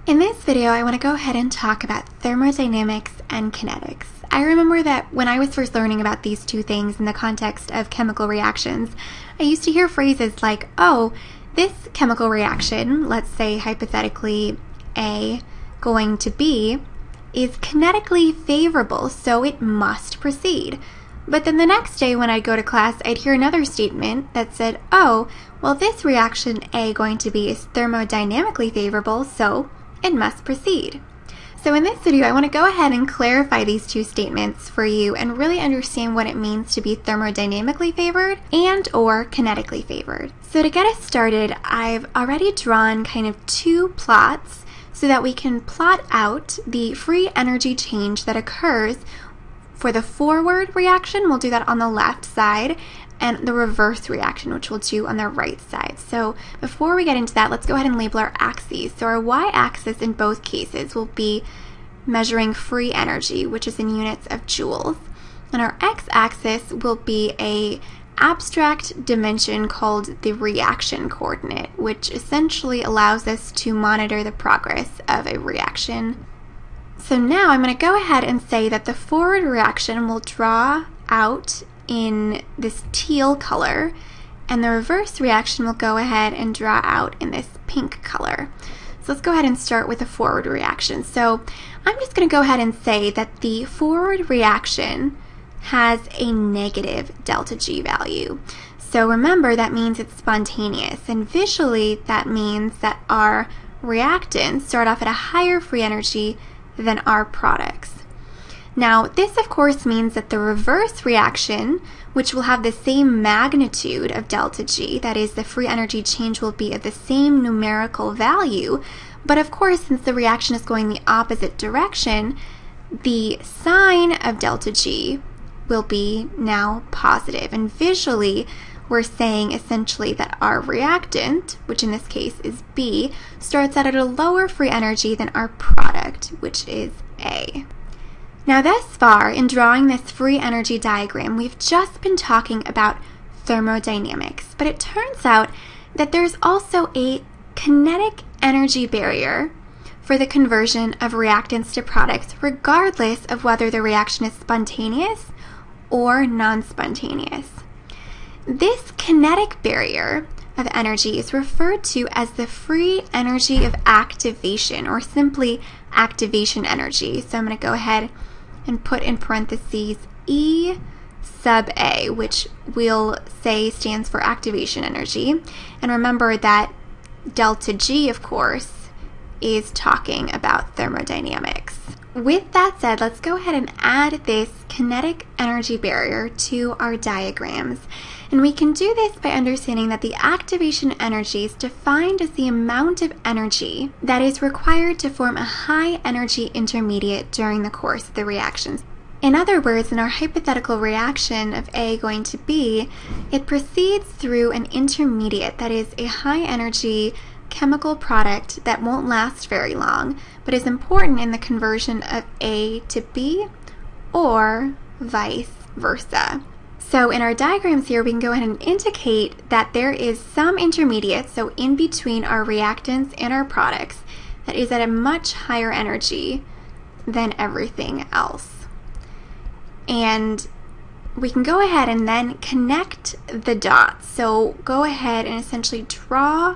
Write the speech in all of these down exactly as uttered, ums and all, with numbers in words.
In this video, I want to go ahead and talk about thermodynamics and kinetics. I remember that when I was first learning about these two things in the context of chemical reactions, I used to hear phrases like, oh, this chemical reaction, let's say hypothetically A going to B, is kinetically favorable, so it must proceed. But then the next day when I'd go to class, I'd hear another statement that said, oh, well, this reaction A going to B is thermodynamically favorable, so it must proceed. So in this video, I want to go ahead and clarify these two statements for you and really understand what it means to be thermodynamically favored and or kinetically favored. So to get us started, I've already drawn kind of two plots so that we can plot out the free energy change that occurs for the forward reaction. We'll do that on the left side, and the reverse reaction, which we'll do on the right side. So before we get into that, let's go ahead and label our axes. So our y-axis in both cases will be measuring free energy, which is in units of joules. And our x-axis will be a abstract dimension called the reaction coordinate, which essentially allows us to monitor the progress of a reaction. So now I'm going to go ahead and say that the forward reaction will draw out in this teal color, and the reverse reaction will go ahead and draw out in this pink color. So let's go ahead and start with the forward reaction. So I'm just going to go ahead and say that the forward reaction has a negative delta G value. So remember, that means it's spontaneous, and visually that means that our reactants start off at a higher free energy than our products. Now, this of course means that the reverse reaction, which will have the same magnitude of delta G, that is, the free energy change will be of the same numerical value, but of course, since the reaction is going the opposite direction, the sign of delta G will be now positive, and visually we're saying essentially that our reactant, which in this case is B, starts out at a lower free energy than our product, which is A. Now thus far, in drawing this free energy diagram, we've just been talking about thermodynamics, but it turns out that there's also a kinetic energy barrier for the conversion of reactants to products, regardless of whether the reaction is spontaneous or non-spontaneous. This kinetic barrier of energy is referred to as the free energy of activation, or simply activation energy. So I'm going to go ahead and put in parentheses E sub A, which we'll say stands for activation energy. And remember that delta G, of course, is talking about thermodynamics. With that said, let's go ahead and add this kinetic energy barrier to our diagrams. And we can do this by understanding that the activation energy is defined as the amount of energy that is required to form a high energy intermediate during the course of the reaction. In other words, in our hypothetical reaction of A going to B, it proceeds through an intermediate, that is a high energy chemical product that won't last very long, but is important in the conversion of A to B or vice versa. So in our diagrams here, we can go ahead and indicate that there is some intermediate, so in between our reactants and our products, that is at a much higher energy than everything else. And we can go ahead and then connect the dots. So go ahead and essentially draw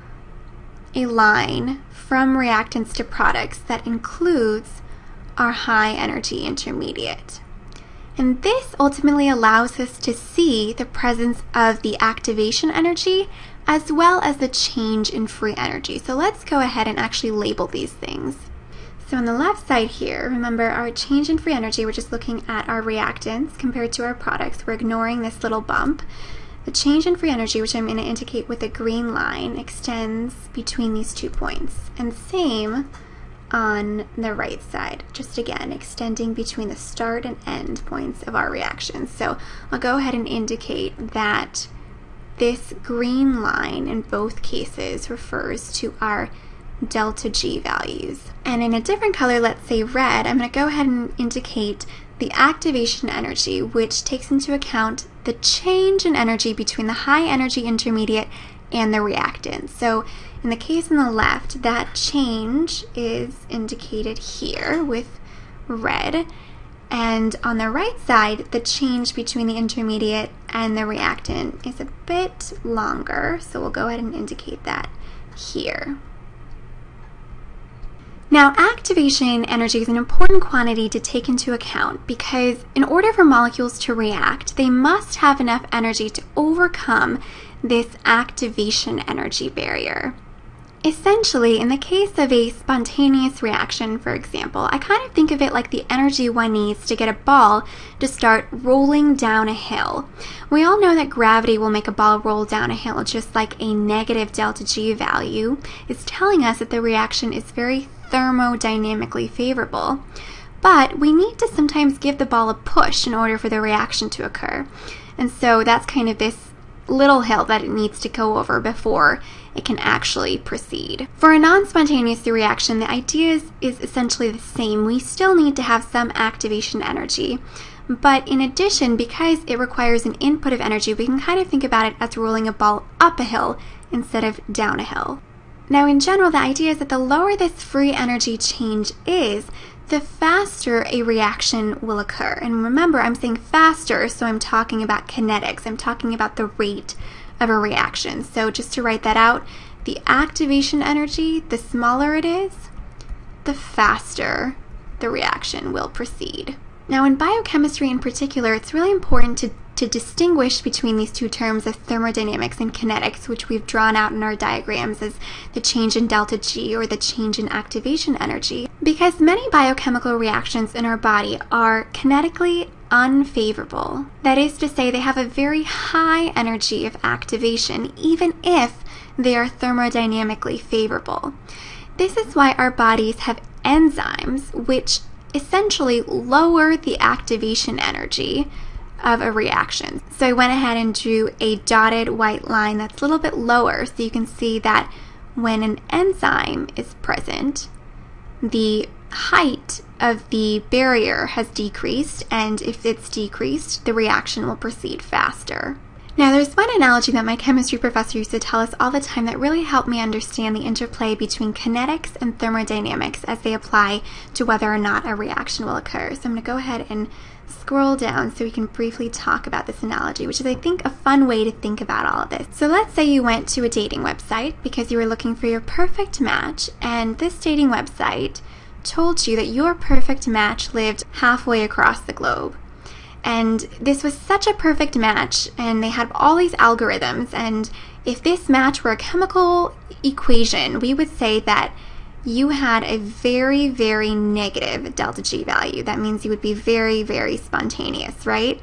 a line from reactants to products that includes our high energy intermediate. And this ultimately allows us to see the presence of the activation energy as well as the change in free energy. So let's go ahead and actually label these things. So on the left side here, remember our change in free energy, we're just looking at our reactants compared to our products. We're ignoring this little bump. The change in free energy, which I'm going to indicate with a green line, extends between these two points. And same on the right side, just again extending between the start and end points of our reactions. So I'll go ahead and indicate that this green line in both cases refers to our delta G values. And in a different color, let's say red, I'm going to go ahead and indicate the activation energy, which takes into account the change in energy between the high energy intermediate and the reactant. So In the case on the left, that change is indicated here with red. And on the right side, the change between the intermediate and the reactant is a bit longer, so we'll go ahead and indicate that here. Now, activation energy is an important quantity to take into account because in order for molecules to react, they must have enough energy to overcome this activation energy barrier. Essentially, in the case of a spontaneous reaction, for example, I kind of think of it like the energy one needs to get a ball to start rolling down a hill. We all know that gravity will make a ball roll down a hill, just like a negative delta G value is telling us that the reaction is very thermodynamically favorable. But we need to sometimes give the ball a push in order for the reaction to occur. And so that's kind of this little hill that it needs to go over before it can actually proceed. For a non-spontaneous reaction, the idea is, is essentially the same. We still need to have some activation energy. But in addition, because it requires an input of energy, we can kind of think about it as rolling a ball up a hill instead of down a hill. Now, in general, the idea is that the lower this free energy change is, the faster a reaction will occur. And remember, I'm saying faster, so I'm talking about kinetics. I'm talking about the rate of a reaction. So just to write that out, the activation energy, the smaller it is, the faster the reaction will proceed. Now, in biochemistry in particular, it's really important to, to distinguish between these two terms of thermodynamics and kinetics, which we've drawn out in our diagrams as the change in delta G or the change in activation energy, because many biochemical reactions in our body are kinetically unfavorable. That is to say, they have a very high energy of activation, even if they are thermodynamically favorable. This is why our bodies have enzymes which essentially lower the activation energy of a reaction. So I went ahead and drew a dotted white line that's a little bit lower, so you can see that when an enzyme is present, the height of the barrier has decreased, and if it's decreased, the reaction will proceed faster. Now, there's one analogy that my chemistry professor used to tell us all the time that really helped me understand the interplay between kinetics and thermodynamics as they apply to whether or not a reaction will occur. So I'm going to go ahead and scroll down so we can briefly talk about this analogy, which is, I think, a fun way to think about all of this. So let's say you went to a dating website because you were looking for your perfect match, and this dating website told you that your perfect match lived halfway across the globe. And this was such a perfect match, and they had all these algorithms, and if this match were a chemical equation, we would say that you had a very, very negative delta G value. That means you would be very, very spontaneous, right?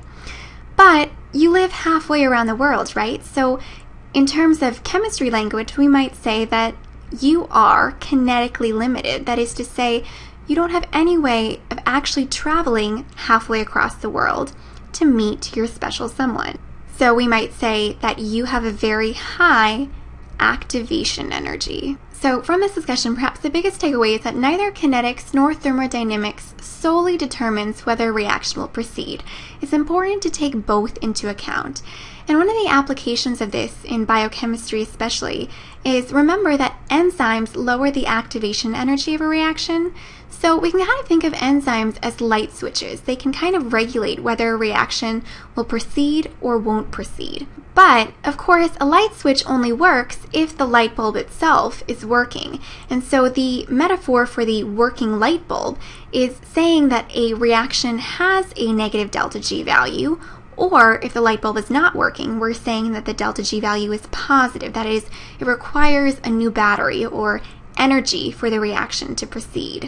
But you live halfway around the world, right? So in terms of chemistry language, we might say that you are kinetically limited. That is to say, you don't have any way of actually traveling halfway across the world to meet your special someone. So we might say that you have a very high activation energy. So from this discussion, perhaps the biggest takeaway is that neither kinetics nor thermodynamics solely determines whether a reaction will proceed. It's important to take both into account. And one of the applications of this in biochemistry especially is, remember that enzymes lower the activation energy of a reaction. So we can kind of think of enzymes as light switches. They can kind of regulate whether a reaction will proceed or won't proceed. But, of course, a light switch only works if the light bulb itself is working. And so the metaphor for the working light bulb is saying that a reaction has a negative delta G value, or if the light bulb is not working, we're saying that the delta G value is positive. That is, it requires a new battery or energy for the reaction to proceed.